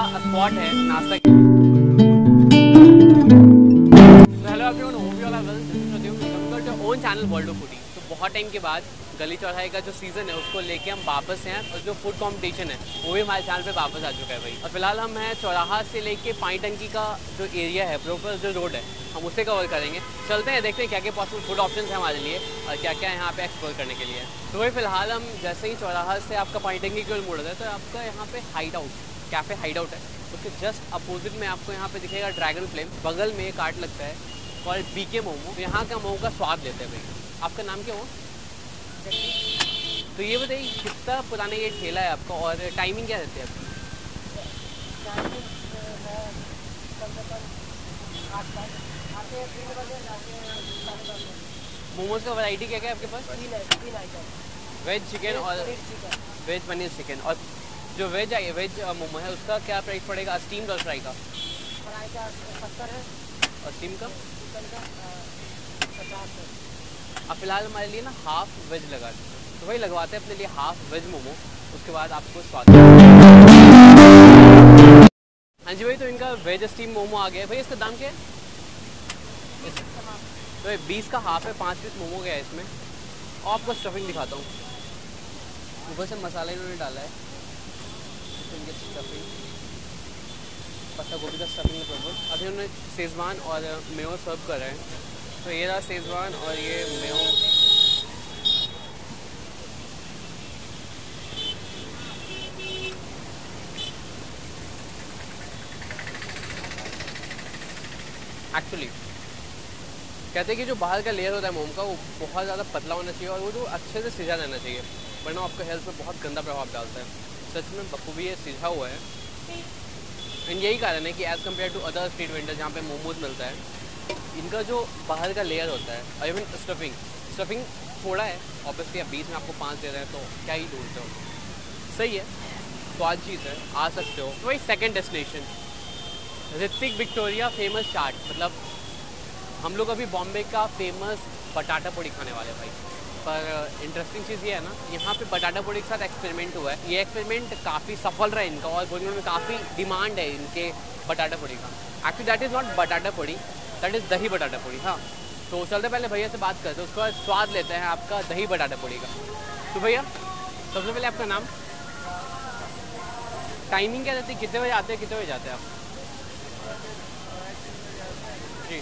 Spot है नाश्ता की। Hello everyone, hope you all are well. This is Pradeep, welcome to your own channel world of foodie. तो बहुत time के बाद गली चौराहे का जो सीज़न है उसको लेके हम वापस हैं और जो फूड कंपटीशन है वो भी हमारे चैनल पे वापस आ चुका है भाई। और फिलहाल हम हैं चौराहा से लेके पानी टंकी का जो एरिया है, प्रॉपर जो रोड है, हम उसे कवर करेंगे। चलते हैं, देखते हैं क्या क्या पॉसिबल फूड ऑप्शन है हमारे लिए और क्या क्या यहाँ पे एक्सप्लोर करने के लिए। तो वही फिलहाल हम जैसे ही चौराहा से आपका पानी टंकी की ओर मुड़ रहे हैं तो आपका यहाँ पे hide out cafe hide out है, उसके जस्ट अपोजिट में आपको यहाँ पे दिखेगा ड्रैगन फ्लेम, बगल में एक कार्ट लगता है कॉल्ड बीके मोमो। तो यहाँ का मोमो का स्वाद लेते हैं भाई। आपका नाम क्या हो? तो ये बताइए कितना पुराना ये ठेला है आपका और टाइमिंग क्या रहती है आपकी? मोमोज का वैरायटी क्या क्या है आपके पास? 3 आइटम, वेज चिकन और वेज पनीर चिकन। और जो वेज मोमो है उसका क्या प्राइस पड़ेगा? स्टीम्ड और फ्राई का? फ्राई का 70 है और स्टीम का? चिकन का 50 है। अब फिलहाल हमारे लिए ना हाफ वेज लगा देते हैं, तो वही लगवाते हैं अपने लिए हाफ वेज मोमो, उसके बाद आपको स्वाद। हाँ जी भाई, तो इनका वेज स्टीम मोमो आ गया है भाई। इसका दाम क्या है? तो 20 का हाफ है, 5 पीस मोमो गया है इसमें। और आपको स्टफिंग दिखाता हूँ, ऊपर से मसाला इन्होंने डाला है, इनके स्टफिंग पत्ता गोभी का स्टफिंग प्रॉपर। अभी उन्होंने शेजवान और मेयो सर्व कर रहे हैं, तो ये रहा शेजवान और ये मेयो। एक्चुअली कहते हैं कि जो बाहर का लेयर होता है मोमो का वो बहुत ज़्यादा पतला होना चाहिए और वो जो अच्छे से सिजा रहना चाहिए, वरना आपको हेल्थ पे बहुत गंदा प्रभाव डालता है। सच में बखूबी ये सिझा हुआ है, एंड यही कारण है कि as compared to other street vendor जहाँ पे मोमोज मिलता है, इनका जो बाहर का लेयर होता है और इवन स्टफिंग थोड़ा है ऑब्वियसली। अब बीच में आपको 5 दे रहे हैं तो क्या ही ढूंढते हो। सही है, स्वाद चीज़ है, आ सकते हो। तो वही second destination Hrithik Victoria famous chaat. मतलब हम लोग अभी बॉम्बे का फेमस बटाटा पूड़ी खाने वाले भाई। पर इंटरेस्टिंग चीज़ ये है ना, यहाँ पे बटाटा पूड़ी के साथ एक्सपेरिमेंट हुआ है। ये एक्सपेरिमेंट काफ़ी सफल रहा है इनका और बोलने में काफ़ी डिमांड है इनके बटाटा पूड़ी का। एक्चुअली दैट इज़ नॉट बटाटा पूड़ी, दैट इज़ दही बटाटा पूड़ी। हाँ, तो चलते पहले भैया से बात करते हैं, उसके बाद स्वाद लेते हैं आपका दही बटाटा पूड़ी का। तो भैया सबसे पहले आपका नाम, टाइमिंग क्या रहती है, कितने बजे आते हैं, कितने बजे जाते हैं आप? जी,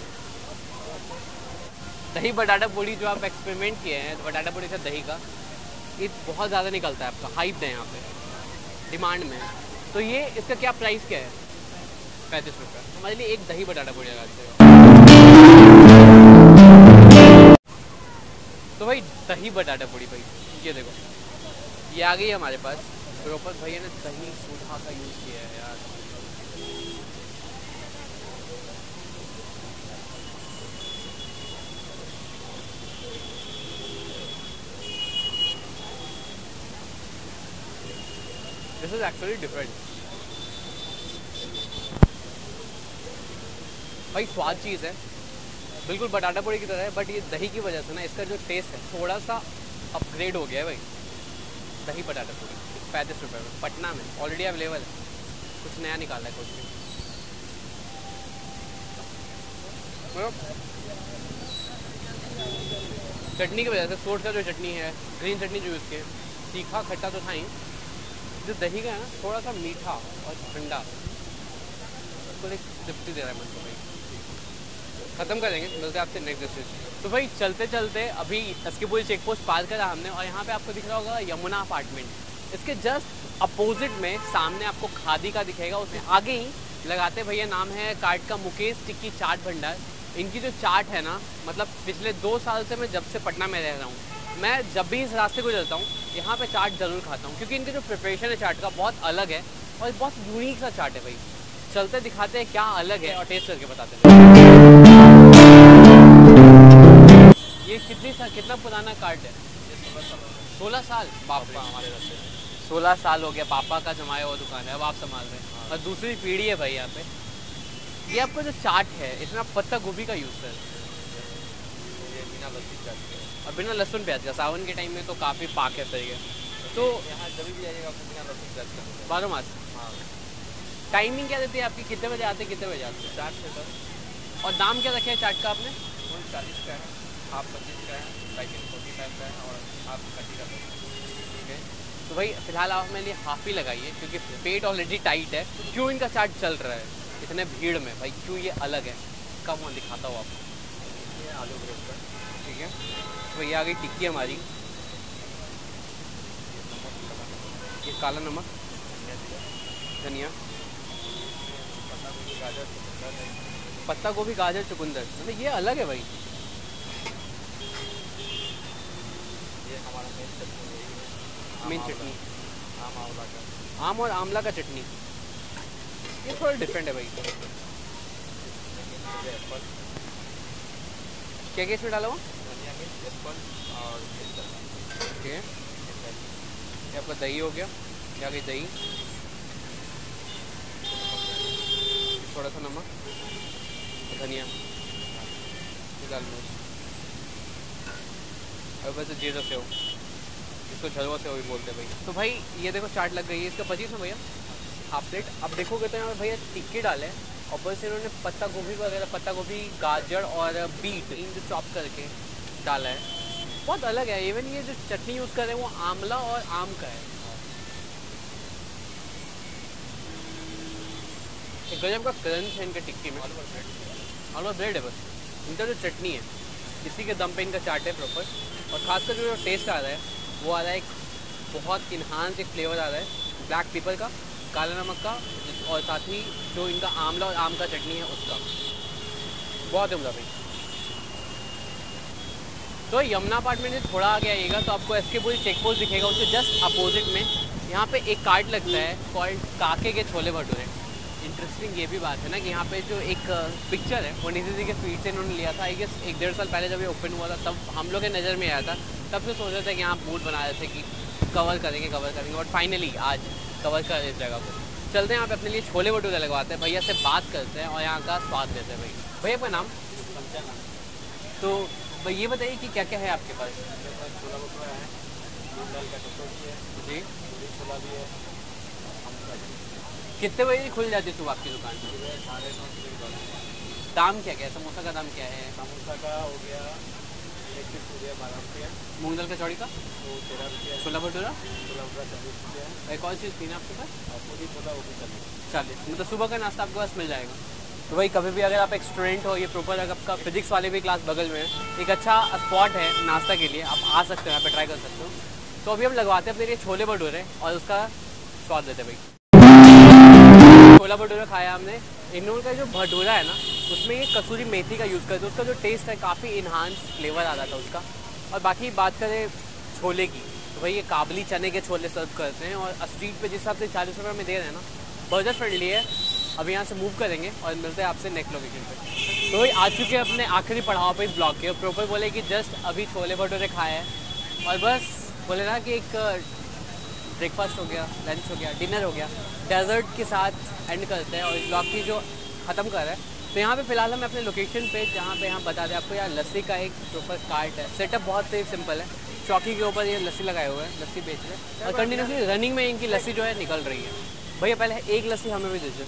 दही बटाटा पूड़ी जो आप एक्सपेरिमेंट किए हैं बटाटा पूड़ी से दही का, ये बहुत ज़्यादा निकलता है आपका, हाइप है यहाँ पे, डिमांड में है। तो ये इसका क्या प्राइस क्या है? 35 रुपये। हमारे लिए एक दही बटाटा पूड़ी लगाते हो। तो भाई दही बटाटा पूड़ी भाई, ये देखो ये आ गई है हमारे पास। प्रॉपर भैया ने दही सूधा का यूज़ किया है यार। दिस इज एक्चुअली डिफरेंट भाई, स्वाद चीज़ है बिल्कुल बटाटा पूड़ी की तरह है, बट ये दही की वजह से ना इसका जो टेस्ट है थोड़ा सा अपग्रेड हो गया है भाई। दही बटाटा पूड़ी 35 रुपये में पटना में ऑलरेडी अवेलेबल है, कुछ नया निकाला है कुछ भी। चटनी की वजह से, सोट का जो चटनी है, ग्रीन चटनी जो यूज़ की है, तीखा खट्टा तो था ही, जो दही का है ना थोड़ा सा मीठा और ठंडा, उसको एक तृप्ति दे रहा है मन को भाई। ख़त्म करेंगे, मिलते हैं आपसे नेक्स्ट डिस्टेंस। तो भाई चलते चलते अभी अस्कीपुरी चेक पोस्ट पार करा हमने और यहाँ पे आपको दिख रहा होगा यमुना अपार्टमेंट। इसके जस्ट अपोजिट में सामने आपको खादी का दिखेगा, उसमें आगे ही लगाते भैया, नाम है कार्ट का मुकेश टिक्की चाट भंडार। इनकी जो चाट है ना, मतलब पिछले 2 साल से मैं जब से पटना में रह रहा हूँ, मैं जब भी इस रास्ते को चलता हूँ यहाँ पे चाट ज़रूर खाता हूँ, क्योंकि इनके जो प्रिपरेशन है चाट का बहुत अलग है और बहुत यूनिक सा चाट है भाई। चलते दिखाते हैं क्या अलग है और टेस्ट करके बताते हैं। ये कितना पुराना कार्ट है? 16 साल। बाप रे, हमारे रास्ते 16 साल हो गया, पापा का जमाया हुआ दुकान है, अब आप संभाल रहे हैं और दूसरी पीढ़ी है भाई यहाँ पे। ये आपका जो चाट है इसमें आप पत्ता गोभी का यूज़ करें, बिना लहसुन प्याज का। सावन के टाइम में तो काफ़ी पाक है, सही है। तो यहाँ जब भी आइएगा आपको बिना लहसुन प्याज का 12 मास। हाँ, टाइमिंग क्या देती है आपकी, कितने बजे आते हैं कितने बजे आते हैं? 4 से 10। और दाम क्या रखे हैं चाट का आपने? फुल 40 का है, हाफ 25 का है, पैकेट 45 का है और हाफ 30 का है। ठीक है, तो भाई फिलहाल आप मेरे लिए हाफ ही लगाइए क्योंकि पेट ऑलरेडी टाइट है। क्यों इनका चाट चल रहा है इतने भीड़ में भाई, क्यों ये अलग है? कम मैं दिखाता हूँ आपको। ये आलू ब्रेड का, ठीक है, तो ये आ गई टिक्की हमारी, ये काला नमक, धनिया, पत्ता गोभी, गाजर, चुकंदर, मतलब ये अलग है भाई। ये हमारा मेन चटनी यही है, मेन चटनी आम आंवला का, आम और आंवला का चटनी, ये थोड़ा डिफरेंट है भाई। ये एप्पल, क्या क्या इसमें डाला हुआ? धनिया मिर्च, एप्पल और केसर। ओके, ये आपका दही हो गया, ये आ गई दही, थोड़ा सा नमक, धनिया, लाल मिर्च, और बस जीरा सेव, इसको झलवा सेव भी बोलते हैं भाई। तो भाई ये देखो चाट लग गई है, इसका 25 में भैया हाफ प्लेट। अब देखोगे तो यहाँ पे भैया टिक्की डाले और बस इन्होंने पत्ता गोभी वगैरह, पत्ता गोभी, गाजर और बीट इन जो चॉप करके डाला है, बहुत अलग है। इवन ये जो चटनी यूज़ कर रहे हैं वो आंवला और आम का है। एक गजब का क्रंच है इनके टिक्की में, ऑलमोस्ट ब्रेड है बस। इनका जो चटनी है इसी के दम पे इनका चाट है प्रॉपर, और खासकर जो टेस्ट आ रहा है वो आ रहा है एक बहुत इन्हांस एक फ्लेवर आ रहा है ब्लैक पेपर का, काला नमक का, और साथ ही जो इनका आंवला और आम का चटनी है उसका, बहुत उम्दा भाई। तो यमुना अपार्टमेंट से थोड़ा आगे आइएगा तो आपको एसके पूरी चेक पोस्ट दिखेगा, उसके जस्ट अपोजिट में यहाँ पे एक कार्ट लगता है कॉल्ड काके के छोले भटूरे। इंटरेस्टिंग ये भी बात है ना कि यहाँ पे जो एक पिक्चर है वो निधि जी के फीड से इन्होंने लिया था। आई गेस 1-1.5 साल पहले जब ये ओपन हुआ था तब हम लोग के नज़र में आया था, तब से सोच रहे थे कि यहाँ मूड बना रहे थे कि कवर करेंगे और फाइनली आज कवर कर इस जगह को। चलते हैं यहाँ पे अपने लिए छोले भटूरे लगवाते हैं, भैया से बात करते हैं और यहाँ का स्वाद लेते हैं। भैया आपका नाम? तो भाई ये बताइए कि क्या क्या है आपके पास? छोला भटूरा है, दाल का कचौड़ी है जी, पूरी छोला भी है। कितने बजे खुल जाती है सुबह आपकी दुकान? 9:30 दाम क्या क्या है? समोसा का दाम क्या है? समोसा का हो गया 21 रुपया, 12 रुपया, मूंग दाल कचौड़ी का? तो 13 रुपया, छोला भटूरा? छोला भटूरा 40 रुपया, एक और चीज़ थी ना आपके पास? और पूरी छोला वो भी 40। 40, मतलब सुबह का नाश्ता आपके पास मिल जाएगा। तो भाई कभी भी अगर आप एक स्टूडेंट हो, ये प्रॉपर अगर आपका फिजिक्स वाले भी क्लास बगल में है, एक अच्छा स्पॉट है नाश्ता के लिए, आप आ सकते हो यहाँ पे, ट्राई कर सकते हो। तो अभी हम लगवाते हैं अपने लिए छोले भटूरे और उसका स्वाद लेते हैं भाई। छोला भटूरा खाया हमने, इन लोगों का जो भटूरा है ना उसमें ये कसूरी मेथी का यूज़ करते हैं, उसका जो टेस्ट है काफ़ी इन्हांस फ्लेवर आ रहा था उसका। और बाकी बात करें छोले की तो भाई ये काबली चने के छोले सर्व करते हैं और स्ट्रीट पे जिस हिसाब से 40 रुपये में दे रहे हैं ना, बजट फ्रेंडली है। अभी यहाँ से मूव करेंगे और मिलते हैं आपसे नेक्स्ट लोकेशन पे। तो भाई आ चुके हैं अपने आखिरी पड़ाव पे इस ब्लॉग के, और प्रॉपर बोले कि जस्ट अभी छोले भटूरे खाए हैं और बस बोले ना कि एक ब्रेकफास्ट हो गया, लंच हो गया, डिनर हो गया, डेजर्ट के साथ एंड करते हैं और इस ब्लॉग की जो ख़त्म कर रहे हैं। तो यहाँ पे फ़िलहाल हम अपने लोकेशन पे जहाँ पे हम बता दें आपको, यहाँ लस्सी का एक प्रॉपर कार्ट है। सेटअप बहुत ही सिंपल है, चौकी के ऊपर ये लस्सी लगाए हुए हैं, लस्सी बेच रहे हैं और कंटिन्यूसली रनिंग में इनकी लस्सी जो है निकल रही है। भैया पहले एक लस्सी हमें भी दीजिए।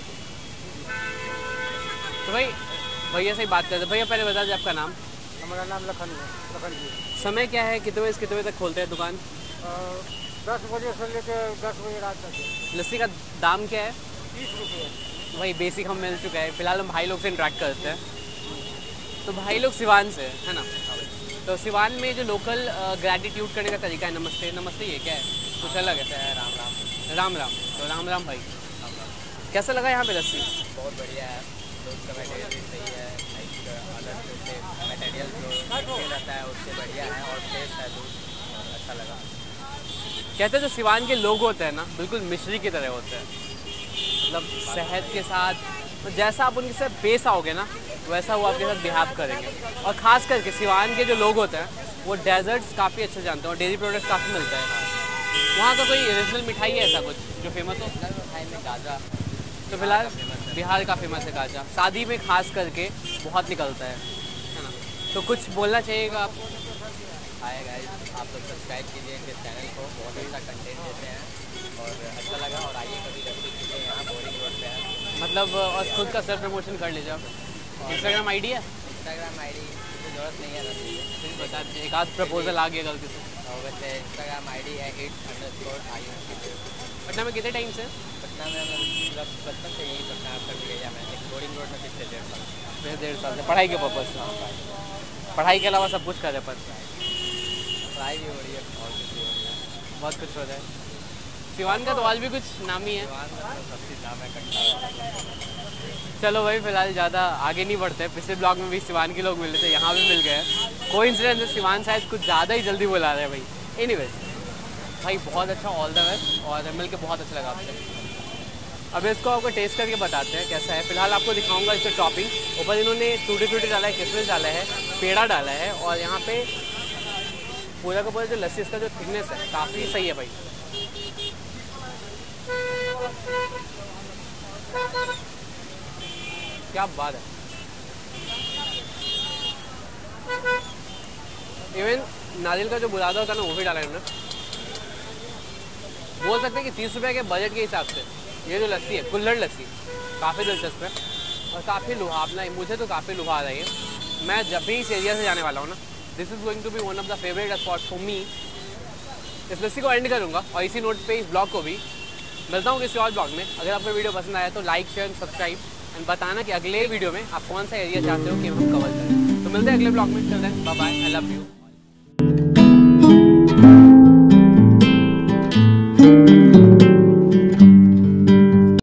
तो भाई भैया से ही बात करते हैं। भैया पहले बता दें आपका नाम? हमारा नाम लखन है, लखन जी। समय क्या है, कितने बजे से कितने बजे तक खोलते हैं दुकान? 10 बजे से लेकर 10 बजे रात तक है। लस्सी का दाम क्या है? 30 रुपये। वही बेसिक हम मिल चुका है। फिलहाल हम भाई लोग से इंटरेक्ट करते हैं। तो भाई लोग सिवान से है ना? तो सिवान में जो लोकल ग्रैटिट्यूड करने का तरीका है, नमस्ते नमस्ते, ये क्या है? कुछ अलग है? राम राम। राम राम। तो राम राम भाई, कैसा लगा यहाँ पे लस्सी? बहुत बढ़िया है, तो उसका मटेरियल भी सही है, एक अलग से मटेरियल जो रहता है उससे बढ़िया है और टेस्ट है दूध अच्छा लगा। कहते हैं जो सिवान के लोग होते हैं ना बिल्कुल मिश्री की तरह होते हैं, मतलब शहद के साथ, तो जैसा आप उनके साथ पेश आओगे ना वैसा वो आपके साथ बिहेव करेंगे। और ख़ास करके सिवान के जो लोग होते हैं वो डेजर्ट्स काफ़ी अच्छे जानते हैं और डेयरी प्रोडक्ट्स काफ़ी मिलते हैं। वहाँ का कोई ओरिजिनल मिठाई है ऐसा कुछ जो फेमस हो? मिठाई में गाजा तो फिलहाल बिहार का फेमस है गाजा, शादी में खास करके बहुत निकलता है ना? तो कुछ बोलना चाहिएगा आप? हाय गाइस, आप लोग सब्सक्राइब कीजिए इनके चैनल को, बहुत अच्छा कंटेंट देते हैं और अच्छा लगा। और आइए कभी लस्सी पीते यहाँ बोरिंग रोड पे है। मतलब और खुद का सेल्फ प्रमोशन कर लीजिए आप। इंस्टाग्राम आईडी है? इंस्टाग्राम आईडी की जरूरत नहीं है लस्सी की। फिर बता दीजिए, एक आध प्रपोजल आ गया गलती से। और वैसे इंस्टाग्राम आईडी है @IUNC। पटना में कितने टाइम से? पटना में मतलब बचपन से यही पटना कर गया मैं, एक बोरिंग रोड में पिछले 1.5 साल। मेरे 1.5 साल से पढ़ाई के पर्पज़ से। पढ़ाई के अलावा सब कुछ कर रहे पर पढ़ाई भी हो रही है और कुछ भी हो रही है। बहुत कुछ हो रहा है। सिवान का तो आज भी कुछ नाम ही है। सबसे नाम है कट्टा। चलो भाई फिलहाल ज़्यादा आगे नहीं बढ़ते। पिछले ब्लॉग में भी सिवान के लोग मिले थे, यहाँ भी मिल गए। कोई इंसिडेंट है, सिवान शायद कुछ ज़्यादा ही जल्दी बुला रहे हैं भाई। एनीवेज भाई बहुत अच्छा, ऑल द बेस्ट। और मिल के बहुत अच्छा लगा आपसे। अब इसको आपको टेस्ट करके बताते हैं कैसा है। फिलहाल आपको दिखाऊंगा इसका टॉपिंग। ऊपर इन्होंने टूटी टूटी डाला है, किशमिश डाला है, पेड़ा डाला है। और यहाँ पे पूरा का पूरा जो लस्सी इसका जो थिकनेस है काफ़ी सही है भाई। क्या बात है। इवन नारियल का जो बुरादा होता है ना वो भी डाला है उन्होंने। बोल सकते हैं कि 30 रुपये के बजट के हिसाब से ये जो लस्सी है, कुल्हड़ लस्सी, काफ़ी दिलचस्प है और काफ़ी लुभावना है। मुझे तो काफ़ी लुभा रही है। मैं जब भी इस एरिया से जाने वाला हूँ ना, this is going to be one of the favourite spot for me. इस लस्सी को एंड करूँगा और इसी नोट पे इस ब्लॉग को भी मिलता हूँ किसी और ब्लॉग में। अगर आपको वीडियो पसंद आया तो लाइक शेयर सब्सक्राइब एंड बताना कि अगले वीडियो में आप कौन सा एरिया चाहते हो कि हम कवर करें। तो मिलते हैं अगले ब्लॉग में। चलते हैं, bye bye, I love you.